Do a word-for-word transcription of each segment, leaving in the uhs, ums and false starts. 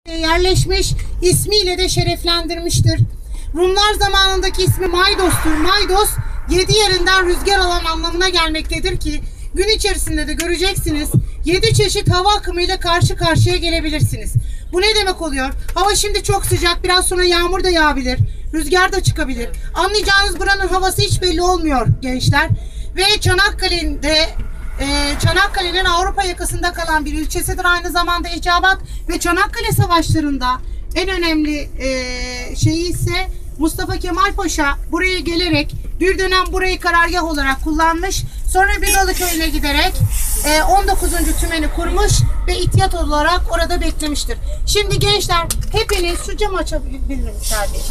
yerleşmiş, ismiyle de şereflendirmiştir. Rumlar zamanındaki ismi Maydos'tur. Maydos, yedi yerinden rüzgar alan anlamına gelmektedir ki gün içerisinde de göreceksiniz yedi çeşit hava akımıyla karşı karşıya gelebilirsiniz. Bu ne demek oluyor? Hava şimdi çok sıcak, biraz sonra yağmur da yağabilir, rüzgar da çıkabilir. Anlayacağınız buranın havası hiç belli olmuyor gençler. Ve Çanakkale'de Ee, Çanakkale'nin Avrupa yakasında kalan bir ilçesidir. Aynı zamanda Eceabat ve Çanakkale Savaşları'nda en önemli e, şeyi ise Mustafa Kemal Paşa buraya gelerek bir dönem burayı karargah olarak kullanmış. Sonra Bigalı Köyü'ne giderek e, on dokuzuncu tümeni kurmuş ve ihtiyat olarak orada beklemiştir. Şimdi gençler hepiniz şu camı açabilir misiniz?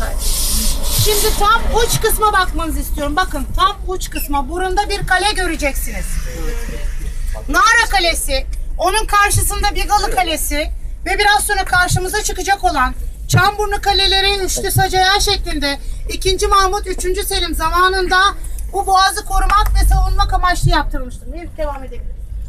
Şimdi tam uç kısma bakmanızı istiyorum. Bakın tam uç kısma burunda bir kale göreceksiniz. Nara Kalesi, onun karşısında Bigalı Kalesi ve biraz sonra karşımıza çıkacak olan Çamburnu Kaleleri üçlü sacaya şeklinde ikinci. Mahmut üçüncü. Selim zamanında bu boğazı korumak ve savunmak amaçlı yaptırılmıştır. Devam edelim.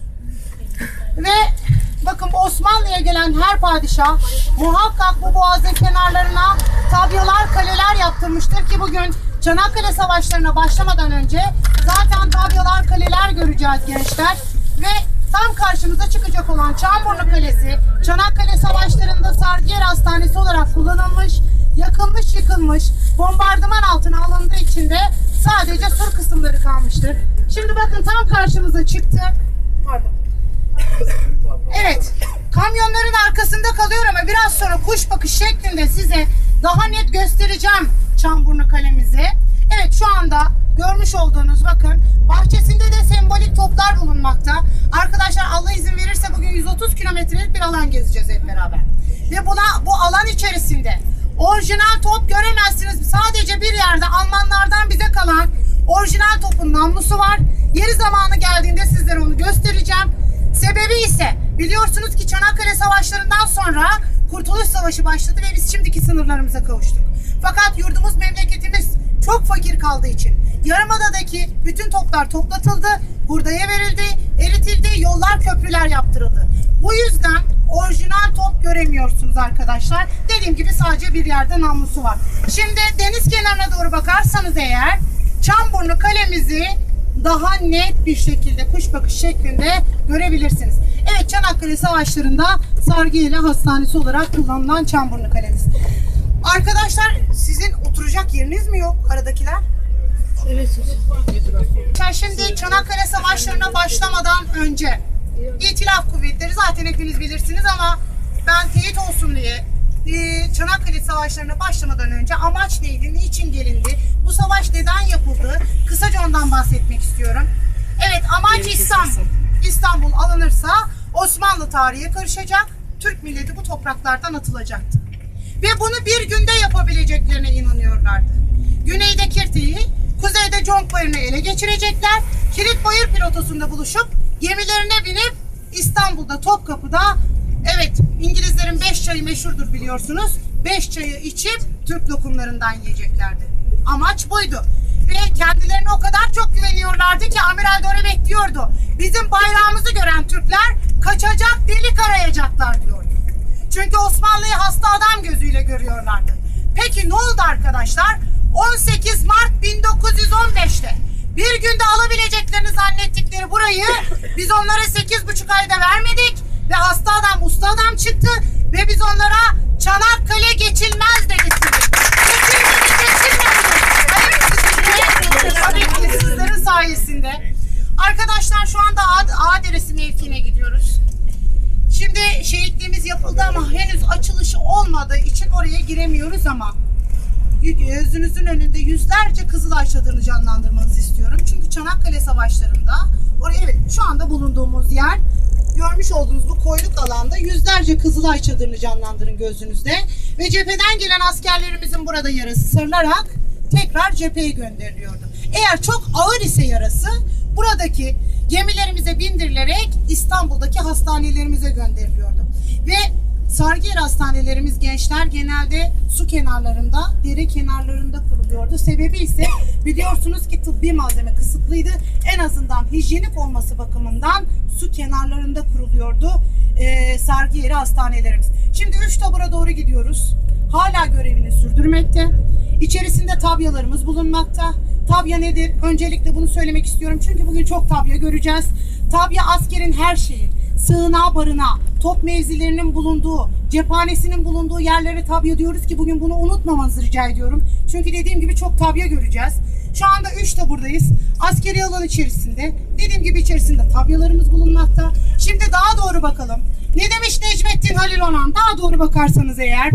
Ve bakın Osmanlı'ya gelen her padişah muhakkak bu boğazın kenarlarına tabyalar, kaleler yaptırmıştır ki bugün Çanakkale Savaşları'na başlamadan önce zaten tabyalar, kaleler göreceğiz gençler. Ve tam karşımıza çıkacak olan Çamburnu Kalesi, Çanakkale Savaşları'nda Sarıyer Hastanesi olarak kullanılmış, yakılmış, yıkılmış, bombardıman altına alındığı için de sadece sur kısımları kalmıştır. Şimdi bakın tam karşımıza çıktı. Pardon. Evet, kamyonların arkasında kalıyor ama biraz sonra kuş bakış şeklinde size daha net göstereceğim Çamburnu Kalemizi. Evet, şu anda görmüş olduğunuz bakın bahçesinde de sembolik toplar bulunmakta. Arkadaşlar Allah izin verirse bugün yüz otuz kilometrelik bir alan gezeceğiz hep beraber. Ve buna, bu alan içerisinde orijinal top göremezsiniz. Sadece bir yerde Almanlardan bize kalan orijinal topun namlusu var. Yeri zamanı geldiğinde sizlere onu göstereceğim. Sebebi ise biliyorsunuz ki Çanakkale Savaşları'ndan sonra Kurtuluş Savaşı başladı ve biz şimdiki sınırlarımıza kavuştuk. Fakat yurdumuz, memleketimiz çok fakir kaldığı için Yarımada'daki bütün toplar toplatıldı, hurdaya verildi, eritildi, yollar, köprüler yaptırıldı. Bu yüzden orijinal top göremiyorsunuz arkadaşlar. Dediğim gibi sadece bir yerde namlusu var. Şimdi deniz kenarına doğru bakarsanız eğer Çamburnu Kalemizi daha net bir şekilde kuş bakış şeklinde görebilirsiniz. Evet, Çanakkale Savaşları'nda Sarıyer Hastanesi olarak kullanılan Çamburnu Kalemiz. Arkadaşlar sizin oturacak yeriniz mi yok aradakiler? Evet. Şimdi Çanakkale Savaşları'na başlamadan önce İtilaf Kuvvetleri zaten hepiniz bilirsiniz ama ben teyit olsun diye Çanakkale Savaşları'na başlamadan önce amaç neydi, niçin gelindi, bu savaş neden yapıldı, kısaca ondan bahsetmek istiyorum. Evet, amaç İstanbul. İstanbul alınırsa Osmanlı tarihe karışacak, Türk milleti bu topraklardan atılacaktı. Ve bunu bir günde yapabileceklerine inanıyorlardı. Güneyde Kirti'yi, kuzeyde Conkbayır'ını ele geçirecekler. Kilitbayır pilotosunda buluşup gemilerine binip İstanbul'da, Topkapı'da, evet İngilizlerin beş çayı meşhurdur biliyorsunuz. Beş çayı içip Türk lokumlarından yiyeceklerdi. Amaç buydu. Ve kendilerine o kadar çok güveniyorlardı ki amiral de öyle bekliyordu. Bizim bayrağımızı gören Türkler kaçacak, delik arayacaklar diyordu. Çünkü Osmanlı'yı hasta adam gözüyle görüyorlardı. Peki ne oldu arkadaşlar? on sekiz Mart bin dokuz yüz on beş'te bir günde alabileceklerini zannettikleri burayı biz onlara sekiz buçuk ayda vermedik ve hasta adam, usta adam çıktı ve biz onlara Çanakkale geçilmez dedik. Geçilmedi, geçilmedi. Tabii ki sizlerin sayesinde. Arkadaşlar şu anda Ağa Deresi mevkiine gidiyoruz. Şimdi şehitliğimiz yapıldı ama henüz açılışı olmadığı için oraya giremiyoruz ama gözünüzün önünde yüzlerce Kızılay çadırını canlandırmanızı istiyorum. Çünkü Çanakkale Savaşları'nda oraya, evet şu anda bulunduğumuz yer, görmüş olduğunuz bu koyluk alanda yüzlerce Kızılay çadırını canlandırın gözünüzde. Ve cepheden gelen askerlerimizin burada yarası sarılarak tekrar cepheye gönderiliyordu. Eğer çok ağır ise yarası buradaki gemilerimize bindirilerek İstanbul'daki hastanelerimize gönderiliyordu. Ve Sargıyer hastanelerimiz gençler genelde su kenarlarında, dere kenarlarında kuruluyordu. Sebebi ise biliyorsunuz ki tıbbi malzeme kısıtlıydı. En azından hijyenik olması bakımından su kenarlarında kuruluyordu e, sargı hastanelerimiz. Şimdi üç tabura doğru gidiyoruz. Hala görevini sürdürmekte. İçerisinde tabyalarımız bulunmakta. Tabya nedir? Öncelikle bunu söylemek istiyorum. Çünkü bugün çok tabya göreceğiz. Tabya askerin her şeyi. Sığınağı, barınağı, top mevzilerinin bulunduğu, cephanesinin bulunduğu yerlere tabya diyoruz ki bugün bunu unutmamanızı rica ediyorum. Çünkü dediğim gibi çok tabya göreceğiz. Şu anda üç taburdayız. Askeri alan içerisinde. Dediğim gibi içerisinde tabyalarımız bulunmakta. Şimdi daha doğru bakalım. Ne demiş Necmettin Halil Onan? Daha doğru bakarsanız eğer.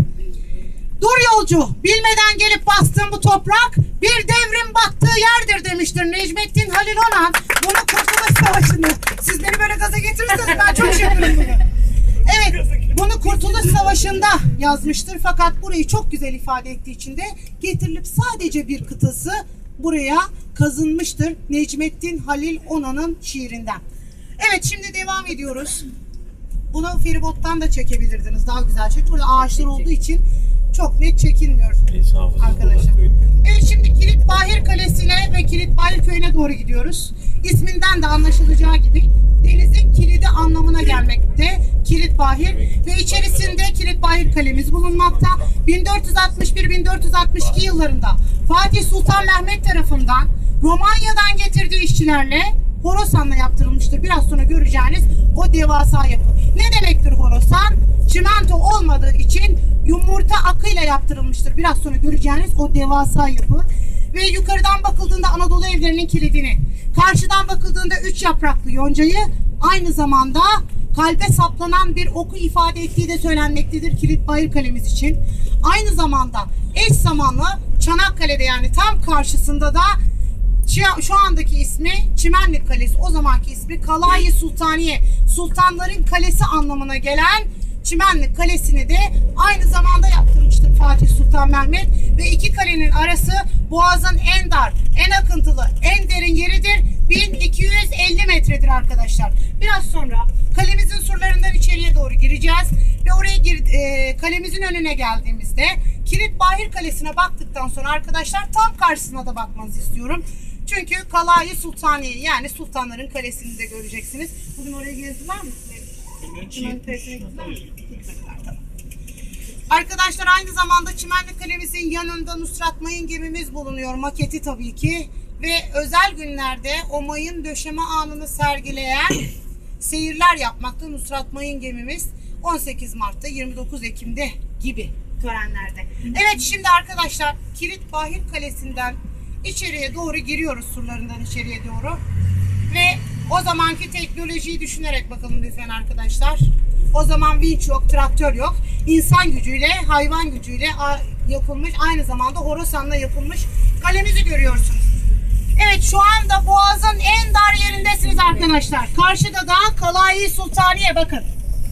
Dur yolcu, bilmeden gelip bastığın bu toprak bir devrin battığı yerdir demiştir Necmettin Halil Onan. Bunu Kurtuluş Savaşı'nda. Siz beni böyle gaza getirirseniz ben çok şey yaparım bunu. Evet, bunu Kurtuluş Savaşı'nda yazmıştır. Fakat burayı çok güzel ifade ettiği için de getirilip sadece bir kıtası buraya kazınmıştır Necmettin Halil Onan'ın şiirinden. Evet, şimdi devam ediyoruz. Bunu feribottan da çekebilirdiniz. Daha güzel çek. Burada ağaçlar olduğu için çok net çekilmiyor arkadaşlar. Evet, şimdi Kilit Bahir Kalesi'ne ve Kilit Bahir Köyü'ne doğru gidiyoruz. İsminden de anlaşılacağı gibi denizin kilidi anlamına gelmekte Kilit Bahir ve içerisinde Kilit Bahir Kalemiz bulunmakta. bin dört yüz altmış bir bin dört yüz altmış iki yıllarında Fatih Sultan Mehmet tarafından Romanya'dan getirdiği işçilerle Horasan'la yaptırılmıştır. Biraz sonra göreceğiniz o devasa yapı. Ne demektir Horasan? Çimento olmadığı için yumurta akıyla yaptırılmıştır. Biraz sonra göreceğiniz o devasa yapı. Ve yukarıdan bakıldığında Anadolu evlerinin kilidini, karşıdan bakıldığında üç yapraklı yoncayı, aynı zamanda kalbe saplanan bir oku ifade ettiği de söylenmektedir Kilit Bahir Kalemiz için. Aynı zamanda eş zamanlı Çanakkale'de, yani tam karşısında da şu andaki ismi Çimenlik Kalesi, o zamanki ismi Kalayı Sultaniye, Sultanların Kalesi anlamına gelen Çimenlik Kalesi'ni de aynı zamanda yaptırmıştır Fatih Sultan Mehmet ve iki kalenin arası Boğaz'ın en dar, en akıntılı, en derin yeridir. bin iki yüz elli metredir arkadaşlar. Biraz sonra kalemizin surlarından içeriye doğru gireceğiz ve oraya gir, e, kalemizin önüne geldiğimizde Kilit Bahir Kalesi'ne baktıktan sonra arkadaşlar tam karşısına da bakmanızı istiyorum. Çünkü Kalayı Sultaniye, yani Sultanların Kalesi'ni de göreceksiniz. Bugün oraya gezdiler mi? Arkadaşlar aynı zamanda Çimenlik Kalemizin yanında Nusrat Mayın gemimiz bulunuyor. Maketi tabii ki. Ve özel günlerde o mayın döşeme anını sergileyen seyirler yapmakta Nusrat Mayın gemimiz on sekiz Mart'ta, yirmi dokuz Ekim'de gibi törenlerde. Evet, şimdi arkadaşlar Kilit Bahir Kalesi'nden içeriye doğru giriyoruz, surlarından içeriye doğru. Ve o zamanki teknolojiyi düşünerek bakalım lütfen arkadaşlar. O zaman vinç yok, traktör yok. İnsan gücüyle, hayvan gücüyle yapılmış, aynı zamanda Horasan'la yapılmış kalemizi görüyorsunuz. Evet, şu anda Boğaz'ın en dar yerindesiniz arkadaşlar. Karşıda da Kalayı Sultaniye, bakın.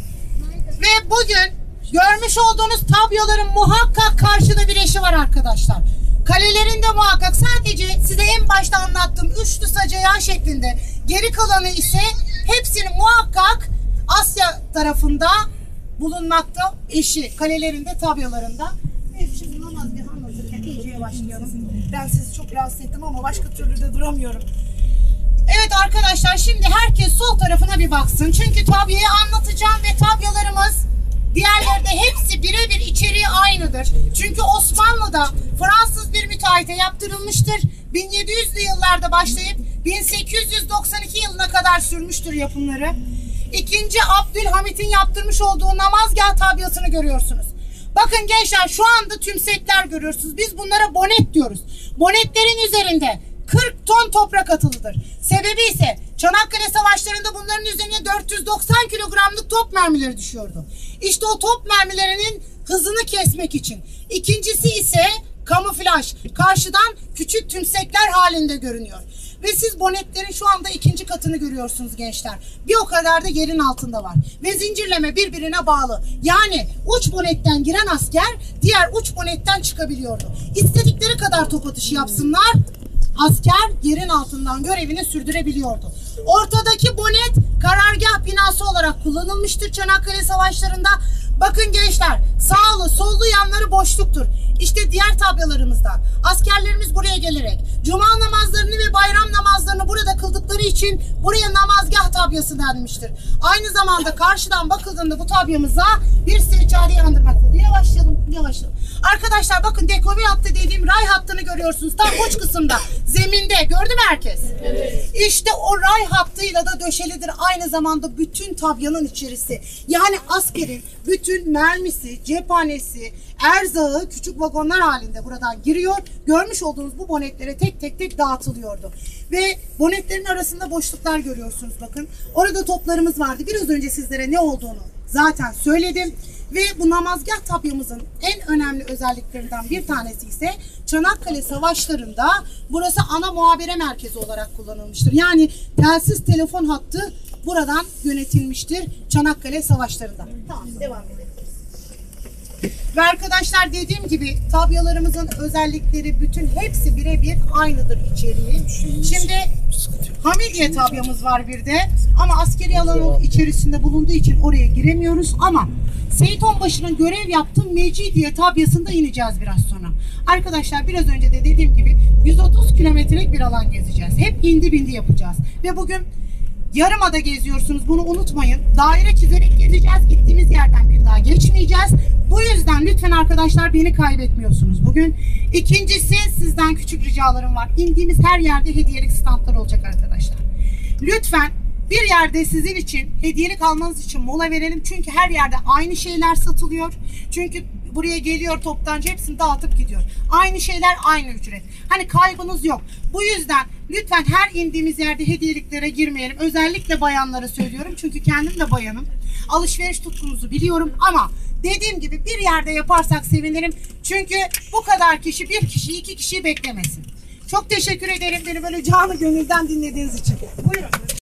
Ve bugün görmüş olduğunuz tabloların muhakkak karşıda bir eşi var arkadaşlar. Kalelerinde muhakkak, sadece size en başta anlattığım üçlü sacayan şeklinde, geri kalanı ise hepsinin muhakkak Asya tarafında bulunmakta eşi, kalelerinde, tabyalarında. Evet, şimdi namaz bir anlatırken iyiceye başlayalım. Ben sizi çok rahatsız ettim ama başka türlü de duramıyorum. Evet arkadaşlar, şimdi herkes sol tarafına bir baksın. Çünkü tabyayı anlatacağım ve tabyalarımız diğerlerde hepsi birebir içeriği aynıdır. Çünkü Osmanlı'da Fransız bir müteahhite yaptırılmıştır. bin yedi yüzlü yıllarda başlayıp bin sekiz yüz doksan iki yılına kadar sürmüştür yapımları. İkinci Abdülhamit'in yaptırmış olduğu namazgah tabyasını görüyorsunuz. Bakın gençler, şu anda tümsekler görüyorsunuz. Biz bunlara bonet diyoruz. Bonetlerin üzerinde kırk ton toprak atılıdır. Sebebi ise Çanakkale Savaşları'nda bunların üzerine dört yüz doksan kilogramlık top mermileri düşüyordu. İşte o top mermilerinin hızını kesmek için. İkincisi ise kamuflaj. Karşıdan küçük tümsekler halinde görünüyor. Ve siz bonetlerin şu anda ikinci katını görüyorsunuz gençler. Bir o kadar da yerin altında var. Ve zincirleme birbirine bağlı. Yani uç bonetten giren asker diğer uç bonetten çıkabiliyordu. İstedikleri kadar top atışı yapsınlar, asker yerin altından görevini sürdürebiliyordu. Ortadaki bonet karargah binası olarak kullanılmıştır Çanakkale Savaşları'nda. Bakın gençler, sağlı sollu yanları boşluktur. İşte diğer tabyalarımızdan. Askerlerimiz buraya gelerek cuma namazlarını ve bayram namazlarını burada kıldıkları için buraya namazgah tabyası denmiştir. Aynı zamanda karşıdan bakıldığında bu tabyamıza bir seccade andırmaktadır. Yavaşlayalım, yavaşlayalım. Arkadaşlar bakın dekoru hattı dediğim ray hattını görüyorsunuz. Tam uç kısımda, zeminde. Gördü mü herkes? Evet. İşte o ray hattıyla da döşelidir aynı zamanda bütün tabyanın içerisi. Yani askerin bütün mermisi, cephanesi, erzağı küçük vagonlar halinde buradan giriyor. Görmüş olduğunuz bu bonetlere tek tek tek dağıtılıyordu. Ve bonetlerin arasında boşluklar görüyorsunuz bakın. Orada toplarımız vardı. Biraz önce sizlere ne olduğunu zaten söyledim. Ve bu namazgah tabyamızın en önemli özelliklerinden bir tanesi ise Çanakkale Savaşları'nda burası ana muhabere merkezi olarak kullanılmıştır. Yani telsiz telefon hattı buradan yönetilmiştir Çanakkale Savaşları'nda. Tamam, devam edelim. Ve arkadaşlar dediğim gibi tabyalarımızın özellikleri bütün hepsi birebir aynıdır içeriği. Şimdi Hamidiye tabyamız var bir de ama askeri alanın içerisinde bulunduğu için oraya giremiyoruz ama Seyit Onbaşı'nın görev yaptığı Mecidiye tabyasında ineceğiz biraz sonra. Arkadaşlar biraz önce de dediğim gibi yüz otuz kilometrelik bir alan gezeceğiz. Hep indi bindi yapacağız ve bugün Yarımada geziyorsunuz, bunu unutmayın. Daire çizerek gezeceğiz. Gittiğimiz yerden bir daha geçmeyeceğiz. Bu yüzden lütfen arkadaşlar beni kaybetmiyorsunuz bugün. İkincisi sizden küçük ricalarım var. İndiğimiz her yerde hediyelik standlar olacak arkadaşlar. Lütfen bir yerde sizin için hediyelik almanız için mola verelim. Çünkü her yerde aynı şeyler satılıyor. Çünkü buraya geliyor toptancı hepsini dağıtıp gidiyor. Aynı şeyler aynı ücret. Hani kaybınız yok. Bu yüzden lütfen her indiğimiz yerde hediyeliklere girmeyelim. Özellikle bayanlara söylüyorum. Çünkü kendim de bayanım. Alışveriş tutkunuzu biliyorum ama dediğim gibi bir yerde yaparsak sevinirim. Çünkü bu kadar kişi bir kişi iki kişiyi beklemesin. Çok teşekkür ederim beni böyle canı gönülden dinlediğiniz için. Buyurun.